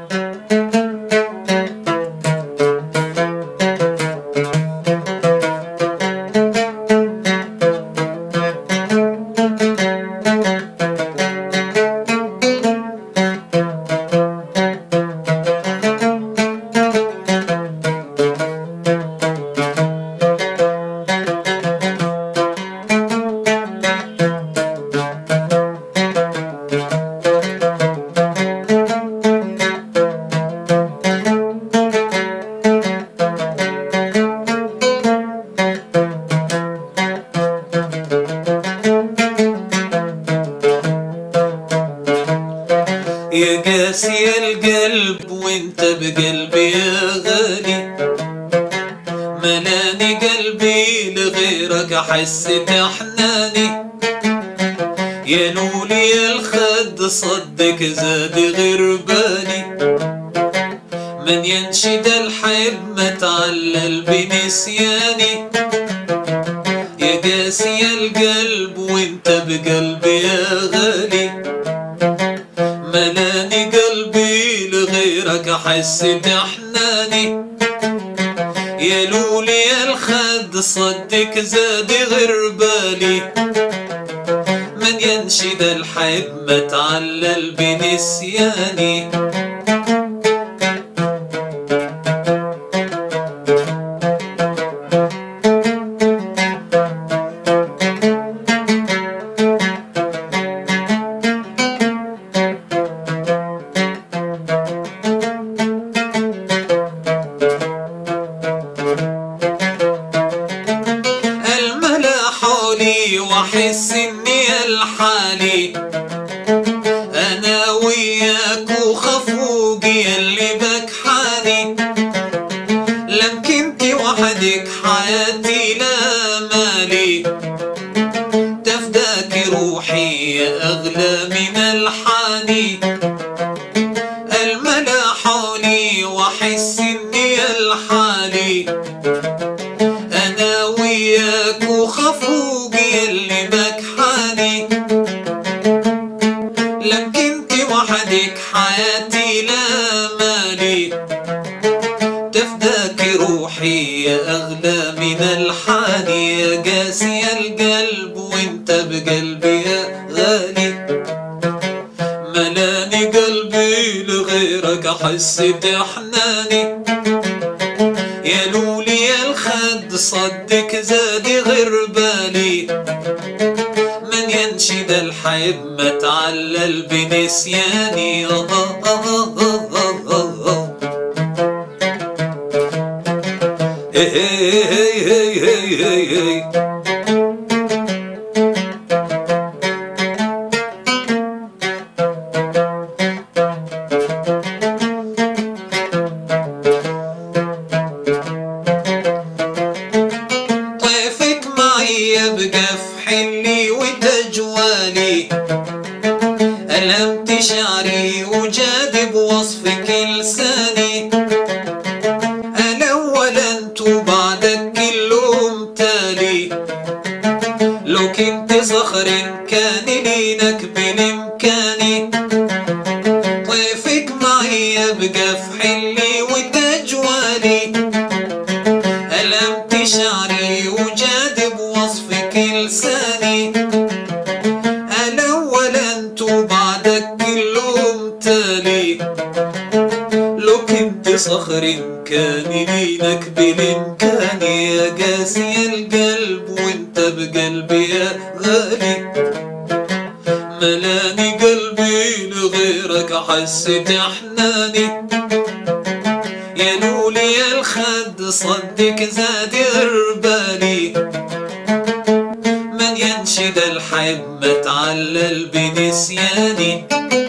يا قاسي القلب وانت بقلبي يا غالي، ملاني قلبي لغيرك احس تحناني. يا لولي يا الخد صدق زاد غير بالي، من ينشد الحب ما تعلل بنسياني. يا قاسي القلب وانت بقلبي يا غالي، ملاني قلبي لغيرك احس تحناني. يا لولي يا الخد صدق زاد غير بالي، من ينشد الحب ما تعلل بنسياني. واحس اني الحالي انا وياك وخفوقي اللي بكحاني. لم كنتي وحدك حياتي لا مالي، تفداك روحي يا اغلى من الحاني. الملا حولي واحس اني الحالي انا وياك وخفوقي اللي بكحاني. لم كنتي وحدك حياتي لا مالي، تفداك روحي يا اغلى من الحاني. يا قاسي القلب وانت بقلبي يا غالي، ملاني قلبي لغيرك احس تحناني. يا لولي يا الخد صدق زاد غير بالي، من ينشد الحب ما تعلل بنسياني. يبقى في حلي وتجوالي، ألمت شعري وجاد بوصفك لساني. الأول أنت وبعدك كلهم تالي، لو كنت صخر كان لينك بالإمكاني. طيفك معي يبقى في حلي وتجوالي، ألمت شعري وجاد بوصفك لساني. الأول أنت وبعدك كلهم تالي، لو كنت صخر كان لينك بالإمكان. يا قاسي القلب وانت بقلبي يا غالي، ملاني قلبي لغيرك أحس تحناني. يا لولي يا الخد صدق زاد غربالي، من ينشد الحب ما تعلل بنسياني.